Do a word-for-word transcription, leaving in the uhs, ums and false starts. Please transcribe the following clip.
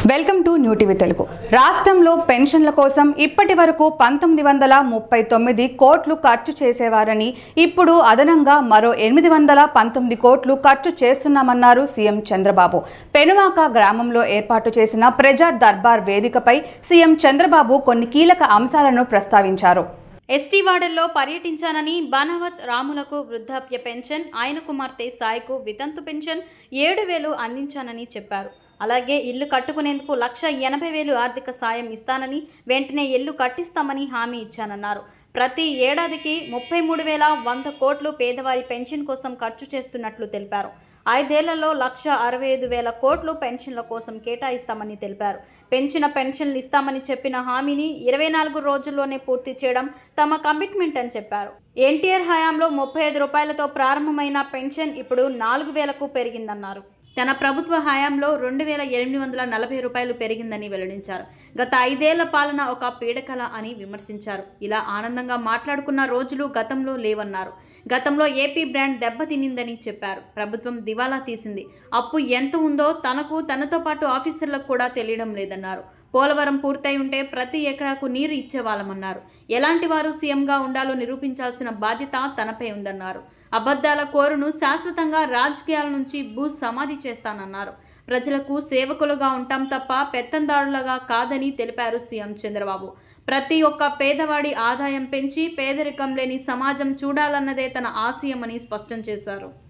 Welcome to new TV Telugu. రాష్ట్రంలో పెన్షన్ల కోసం ఇప్పటి వరకు పంతొమ్మిది వందల ముప్పై తొమ్మిది కోట్లు ఖర్చు చేసేవారని ఇప్పుడు అదనంగా మరో ఎనిమిది వందల పంతొమ్మిది కోట్లు ఖర్చు చేస్తున్నామన్నారు సీఎం చంద్రబాబు. పెనుమాక గ్రామంలో ఏర్పాటు చేసిన ప్రజా దర్బార్ వేదికపై సీఎం చంద్రబాబు కొన్ని కీలక అంశాలను ప్రస్తావించారు. ఎస్టీ వార్డుల్లో పర్యటించానని, బాణవత్ రాములకు వృద్ధాప్య పెన్షన్, ఆయన కుమార్తె సాయికు వితంతు పెన్షన్ ఏడు వేలు అందించానని చెప్పారు. అలాగే ఇల్లు కట్టుకునేందుకు లక్ష ఎనభై వేలు ఆర్థిక సాయం ఇస్తానని, వెంటనే ఇల్లు కట్టిస్తామని హామీ ఇచ్చానన్నారు. ప్రతి ఏడాదికి ముప్పై మూడు వేల వంద కోట్లు పేదవారి పెన్షన్ కోసం ఖర్చు చేస్తున్నట్లు తెలిపారు. ఐదేళ్లలో లక్ష అరవై ఐదు వేల కోట్లు పెన్షన్ల కోసం కేటాయిస్తామని తెలిపారు. పెంచిన పెన్షన్లు ఇస్తామని చెప్పిన హామీని ఇరవై నాలుగు రోజుల్లోనే పూర్తి చేయడం తమ కమిట్మెంట్ అని చెప్పారు. ఎన్టీఆర్ హయాంలో ముప్పై ఐదు రూపాయలతో ప్రారంభమైన పెన్షన్ ఇప్పుడు నాలుగు వేలకు పెరిగిందన్నారు. తన ప్రభుత్వ హయాంలో రెండు వేల ఎనిమిది వందల నలభై రూపాయలు పెరిగిందని వెల్లడించారు. గత ఐదేళ్ల పాలన ఒక పీడకల అని విమర్శించారు. ఇలా ఆనందంగా మాట్లాడుకున్న రోజులు గతంలో లేవన్నారు. గతంలో ఏపీ బ్రాండ్ దెబ్బతినిందని చెప్పారు. ప్రభుత్వం దివాలా తీసింది. అప్పు ఎంత ఉందో తనకు, తనతో పాటు ఆఫీసర్లకు కూడా తెలియడం లేదన్నారు. పోలవరం పూర్తయి ఉంటే ప్రతి ఎకరాకు నీరు ఇచ్చేవాళ్ళమన్నారు. ఎలాంటి వారు సీఎంగా ఉండాలో నిరూపించాల్సిన బాధ్యత తనపై ఉందన్నారు. అబద్ధాల కోరును శాశ్వతంగా రాజకీయాల నుంచి భూ సమాధి చేస్తానన్నారు. ప్రజలకు సేవకులుగా ఉంటాం తప్ప పెత్తందారులుగా కాదని తెలిపారు సీఎం చంద్రబాబు. ప్రతి ఒక్క పేదవాడి ఆదాయం పెంచి పేదరికం లేని సమాజం చూడాలన్నదే తన ఆశయమని స్పష్టం చేశారు.